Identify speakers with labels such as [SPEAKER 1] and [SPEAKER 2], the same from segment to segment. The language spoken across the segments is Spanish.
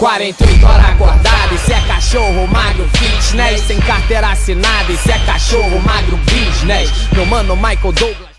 [SPEAKER 1] 48 horas acordado, esse é cachorro magro fitness, sem carteira assinada, esse é cachorro magro business. Meu mano Michael Douglas.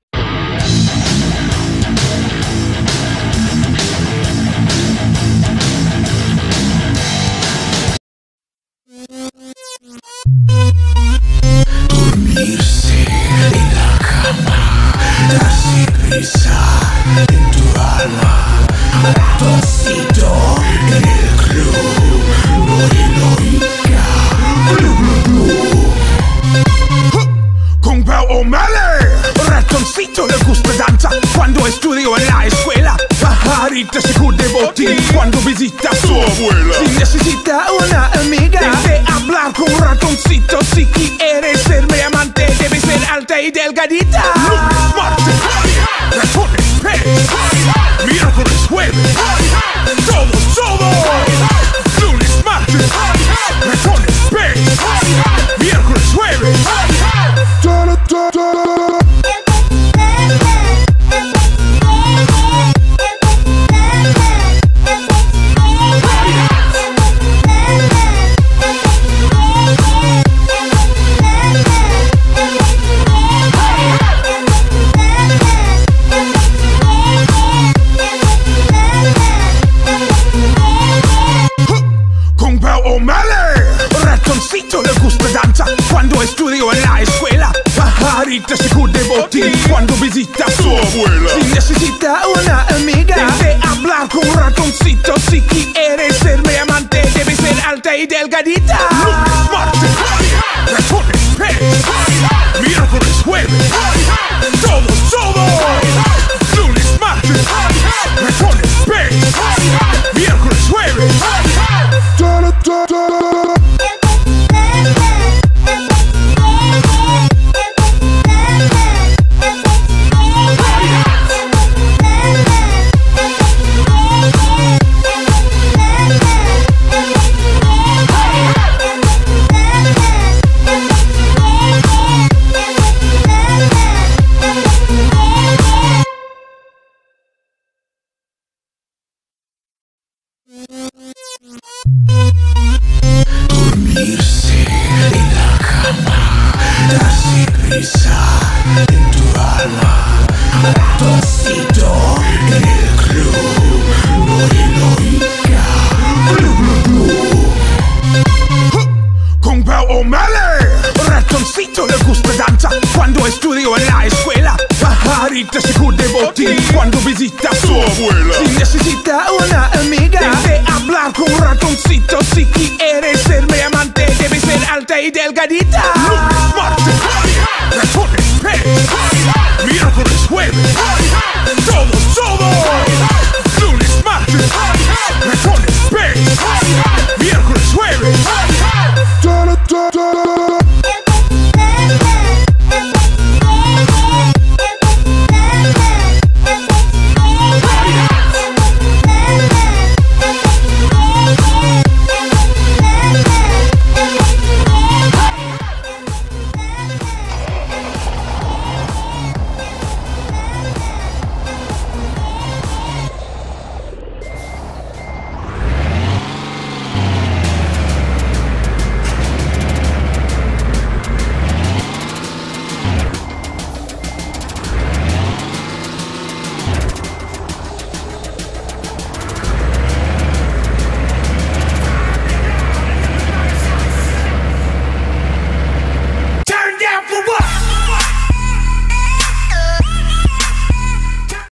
[SPEAKER 2] Dormirse en la cama, darse prisa en tu alma, ratoncito en el club, Norinorica, con Pau O'Malley. Ratoncito le gusta danza cuando estudio en la escuela. Pajarita se cubre botín cuando visita a su abuela. Si necesita una amiga, debe hablar con Ratoncito. Si quieres ser mi amante, debe ser alta y delgadita. Lunes, martes, ratones, pez. Miércoles, jueves, todo. Lunes, martes, ratones, pez. Miércoles, jueves. Ratoncito le gusta danza cuando estudio en la escuela. Pajarita se cubre botín cuando visita a su abuela. Si necesita una amiga, debe hablar con Ratoncito. Si quieres ser mi amante, debe ser alta y delgadita. Lunes, martes, ratones, pez. Miércoles, jueves, todo. Lunes, martes, ratones, pez. Miércoles, jueves.
[SPEAKER 3] Mm-hmm.